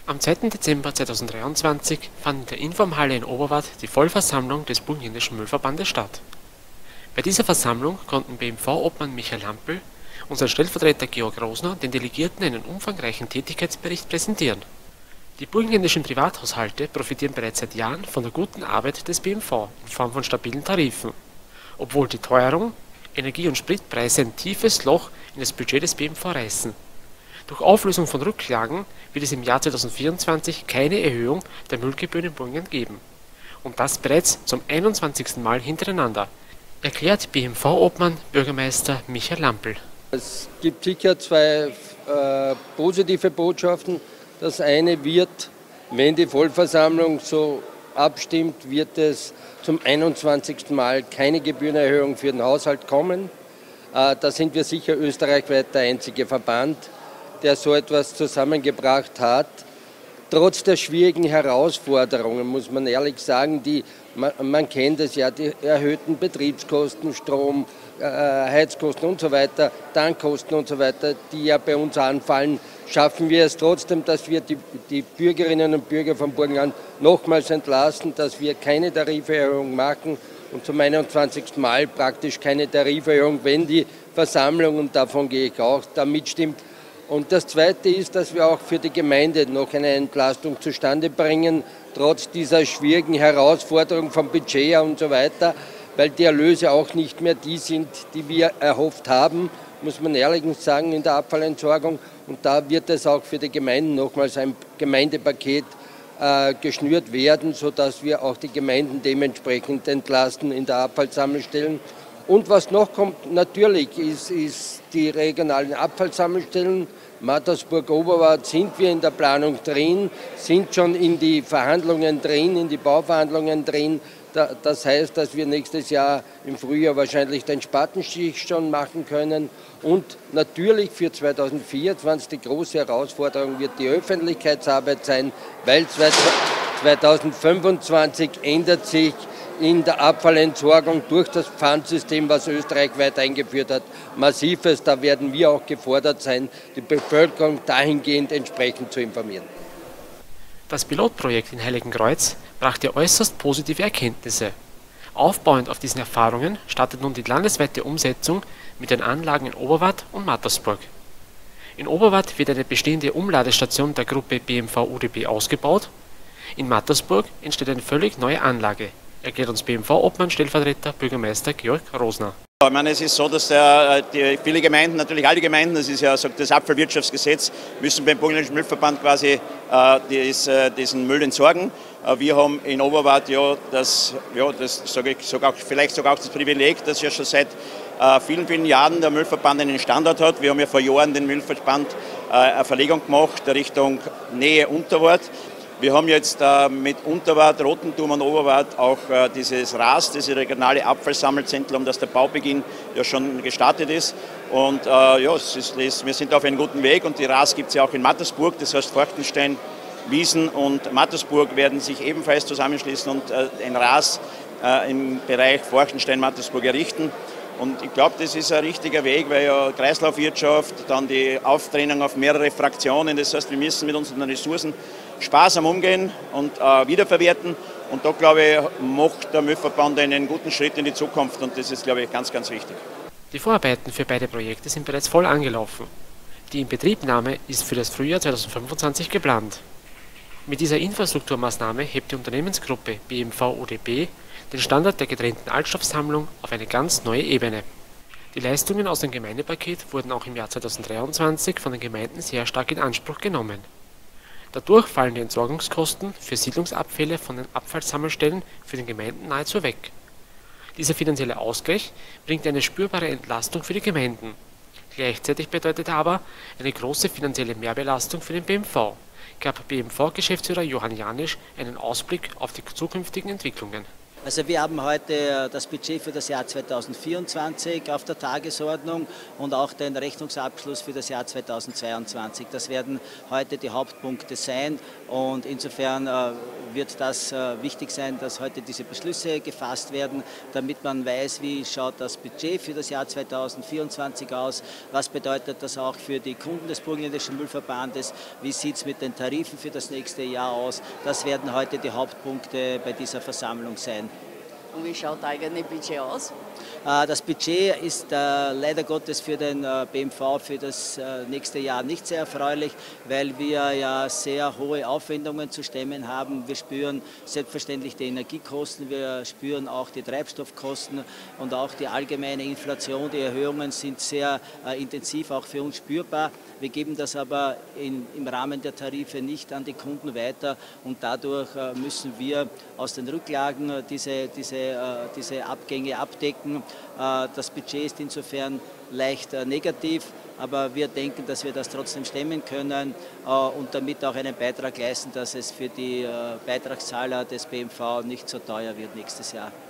Am 2. Dezember 2023 fand in der Informhalle in Oberwart die Vollversammlung des Burgenländischen Müllverbandes statt. Bei dieser Versammlung konnten BMV-Obmann Michael Lampl und sein Stellvertreter Georg Rosner den Delegierten einen umfangreichen Tätigkeitsbericht präsentieren. Die burgenländischen Privathaushalte profitieren bereits seit Jahren von der guten Arbeit des BMV in Form von stabilen Tarifen, obwohl die Teuerung, Energie- und Spritpreise ein tiefes Loch in das Budget des BMV reißen. Durch Auflösung von Rücklagen wird es im Jahr 2024 keine Erhöhung der Müllgebühren in Burgenland geben. Und das bereits zum 21. Mal hintereinander, erklärt BMV-Obmann Bürgermeister Michael Lampl. Es gibt sicher zwei positive Botschaften. Das eine wird, wenn die Vollversammlung so abstimmt, wird es zum 21. Mal keine Gebührenerhöhung für den Haushalt kommen. Da sind wir sicher österreichweit der einzige Verband, der so etwas zusammengebracht hat. Trotz der schwierigen Herausforderungen, muss man ehrlich sagen, man kennt es ja, die erhöhten Betriebskosten, Strom, Heizkosten und so weiter, Tankkosten und so weiter, die ja bei uns anfallen, schaffen wir es trotzdem, dass wir die Bürgerinnen und Bürger von Burgenland nochmals entlasten, dass wir keine Tariferhöhung machen und zum 21. Mal praktisch keine Tariferhöhung, wenn die Versammlung, und davon gehe ich auch, da mitstimmt. Und das Zweite ist, dass wir auch für die Gemeinde noch eine Entlastung zustande bringen, trotz dieser schwierigen Herausforderung vom Budget und so weiter, weil die Erlöse auch nicht mehr die sind, die wir erhofft haben, muss man ehrlich sagen, in der Abfallentsorgung. Und da wird es auch für die Gemeinden nochmals ein Gemeindepaket geschnürt werden, sodass wir auch die Gemeinden dementsprechend entlasten in der Abfallsammelstellen. Und was noch kommt, natürlich ist die regionalen Abfallsammelstellen. Mattersburg-Oberwart sind wir in der Planung drin, sind schon in die Verhandlungen drin, in die Bauverhandlungen drin. Das heißt, dass wir nächstes Jahr im Frühjahr wahrscheinlich den Spatenstich schon machen können. Und natürlich für 2024 die große Herausforderung wird die Öffentlichkeitsarbeit sein, weil 2025 ändert sich in der Abfallentsorgung durch das Pfandsystem, was österreichweit eingeführt hat, massives. Da werden wir auch gefordert sein, die Bevölkerung dahingehend entsprechend zu informieren. Das Pilotprojekt in Heiligenkreuz brachte äußerst positive Erkenntnisse. Aufbauend auf diesen Erfahrungen startet nun die landesweite Umsetzung mit den Anlagen in Oberwart und Mattersburg. In Oberwart wird eine bestehende Umladestation der Gruppe BMV-UdB ausgebaut. In Mattersburg entsteht eine völlig neue Anlage, erklärt uns BMV-Obmann Stellvertreter Bürgermeister Georg Rosner. Ich meine, es ist so, dass viele Gemeinden, natürlich alle Gemeinden, das ist ja das Abfallwirtschaftsgesetz, müssen beim Burgenländischen Müllverband quasi diesen Müll entsorgen. Wir haben in Oberwart das sage ich vielleicht sogar auch das Privileg, dass ja schon seit vielen, vielen Jahren der Müllverband einen Standort hat. Wir haben ja vor Jahren den Müllverband eine Verlegung gemacht Richtung Nähe Unterwart. Wir haben jetzt mit Unterwart, Rotentum und Oberwart auch dieses RAS, das regionale Abfallsammelzentrum, das der Baubeginn ja schon gestartet ist. Und wir sind auf einem guten Weg und die RAS gibt es ja auch in Mattersburg, das heißt Forchtenstein, Wiesen und Mattersburg werden sich ebenfalls zusammenschließen und ein RAS im Bereich Forchtenstein-Mattersburg errichten. Und ich glaube, das ist ein richtiger Weg, weil ja Kreislaufwirtschaft, dann die Auftrennung auf mehrere Fraktionen, das heißt, wir müssen mit unseren Ressourcen sparsam umgehen und wiederverwerten. Und da, glaube ich, macht der Müllverband einen guten Schritt in die Zukunft und das ist, glaube ich, ganz, ganz wichtig. Die Vorarbeiten für beide Projekte sind bereits voll angelaufen. Die Inbetriebnahme ist für das Frühjahr 2025 geplant. Mit dieser Infrastrukturmaßnahme hebt die Unternehmensgruppe BMV-UdB den Standard der getrennten Altstoffsammlung auf eine ganz neue Ebene. Die Leistungen aus dem Gemeindepaket wurden auch im Jahr 2023 von den Gemeinden sehr stark in Anspruch genommen. Dadurch fallen die Entsorgungskosten für Siedlungsabfälle von den Abfallsammelstellen für den Gemeinden nahezu weg. Dieser finanzielle Ausgleich bringt eine spürbare Entlastung für die Gemeinden. Gleichzeitig bedeutet er aber eine große finanzielle Mehrbelastung für den BMV, gab BMV-Geschäftsführer Johann Janisch einen Ausblick auf die zukünftigen Entwicklungen. Also wir haben heute das Budget für das Jahr 2024 auf der Tagesordnung und auch den Rechnungsabschluss für das Jahr 2022. Das werden heute die Hauptpunkte sein und insofern wird das wichtig sein, dass heute diese Beschlüsse gefasst werden, damit man weiß, wie schaut das Budget für das Jahr 2024 aus, was bedeutet das auch für die Kunden des Burgenländischen Müllverbandes, wie sieht es mit den Tarifen für das nächste Jahr aus. Das werden heute die Hauptpunkte bei dieser Versammlung sein. Und wie schaut das eigene Budget aus? Das Budget ist leider Gottes für den BMV für das nächste Jahr nicht sehr erfreulich, weil wir ja sehr hohe Aufwendungen zu stemmen haben. Wir spüren selbstverständlich die Energiekosten, wir spüren auch die Treibstoffkosten und auch die allgemeine Inflation. Die Erhöhungen sind sehr intensiv auch für uns spürbar. Wir geben das aber im Rahmen der Tarife nicht an die Kunden weiter und dadurch müssen wir aus den Rücklagen diese Abgänge abdecken. Das Budget ist insofern leicht negativ, aber wir denken, dass wir das trotzdem stemmen können und damit auch einen Beitrag leisten, dass es für die Beitragszahler des BMV nicht so teuer wird nächstes Jahr.